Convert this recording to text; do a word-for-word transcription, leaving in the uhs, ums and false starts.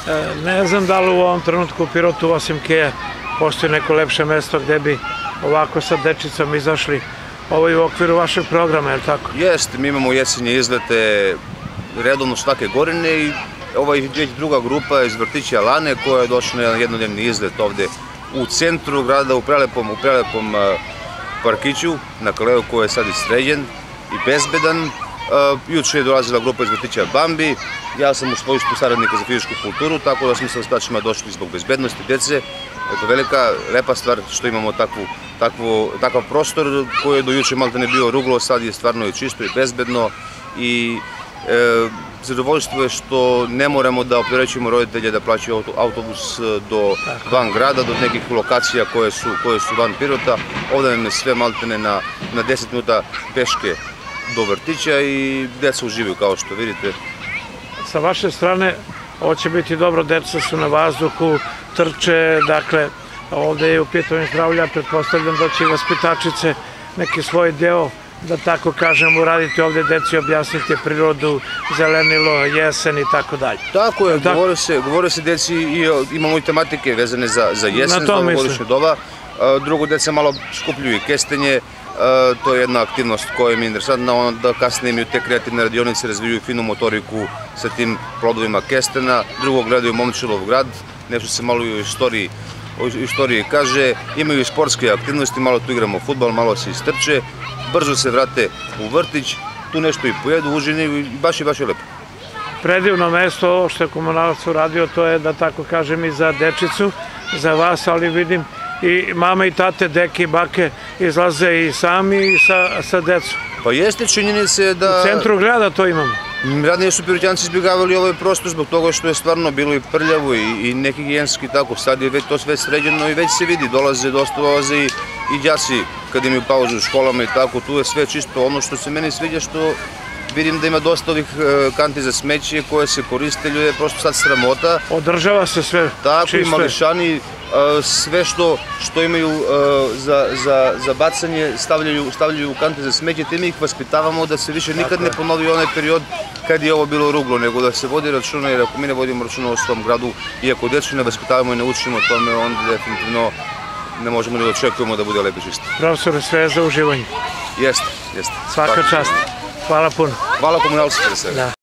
Ne znam da li u ovom trenutku u Pirotu osim Keja postoji neko lepše mesto gde bi ovako sa dečicom izašli ovo i u okviru vašeg programa, je li tako? Jeste, mi imamo jesenje izlete redovno svake godine i ova je već druga grupa iz vrtića Lane koja je došla na jednodnevni izlet ovde u centru grada, u prelepom, u prelepom parkiću na Kaleu koji je sad sređen i bezbedan. Juče je dolazila grupa iz vrtića Bambi, ja sam u svojstvu saradnika za fizičku kulturu, tako da smo sa osvačima došli zbog bezbednosti dece. To je velika, lepa stvar što imamo takav prostor koji je do juče malo da ne bio ruglo, sad je stvarno i čisto i bezbedno i zadovoljstvo je što ne moramo da opterećujemo roditelje da plaćaju autobus do van grada, do nekih lokacija koje su van Pirota. Ovdje nam je sve maltene na deset minuta peške do vrtića i deca uživaju kao što vidite. Sa vaše strane ovo će biti dobro, deca su na vazduhu, trče, dakle ovdje je u pitanju zdravlja, pretpostavljam da će vaspitačice neki svoj deo, da tako kažem, uraditi ovdje deci, objasniti prirodu, zelenilo, jesen i tako dalje. Tako je, govore se deci i imamo i tematike vezane za jesen, za novogodišnje doba. Drugo, deca malo skupljuju i kestenje, to je jedna aktivnost koja mi je interesantna, onda kasnije imaju te kreativne radionice, razvijaju finu motoriku sa tim plodovima kestena. Drugo, gledaju Momčilov grad, nešto se malo i u istoriji o istoriji kaže, imaju i sportske aktivnosti, malo tu igramo fudbal, malo se istrče, brzo se vrate u vrtić, tu nešto i pojedu, užine i baš je baš je lepo. Predivno mesto, ovo što je komunalac uradio, to je da tako kažem i za dečicu, za vas, ali vidim i mame i tate, deke i bake izlaze i sami i sa decom. Pa jeste činjenice da... U centru grada to imamo. Ranije su Piroćanci izbjegavali ovaj prostor zbog toga što je stvarno bilo i prljavo i nehigijenski tako. Sad je to sve sređeno i već se vidi, dolaze, dosta dolaze i đaci kad imaju pauzu u školama i tako. Tu je sve čisto. Ono što se meni sviđa što vidim da ima dosta ovih kanti za smeće koje se koriste, ljude je prosto sad sramota. Održava se sve čisto. Tako i mališani sve što imaju za bacanje stavljaju u kante za smeće, te mi ih vaspitavamo da se više nikad ne ponovi onaj period kad je ovo bilo ruglo, nego da se vodi računa, jer ako mi ne vodimo računa o svom gradu i ako djecu ne vaspitavamo i ne učimo tome, onda definitivno ne možemo da očekujemo da bude lepo čisto. Profesore, sve je za uživanje. Jeste, jeste. Svaka čast. Hvala puno. Hvala komunalci pre svega.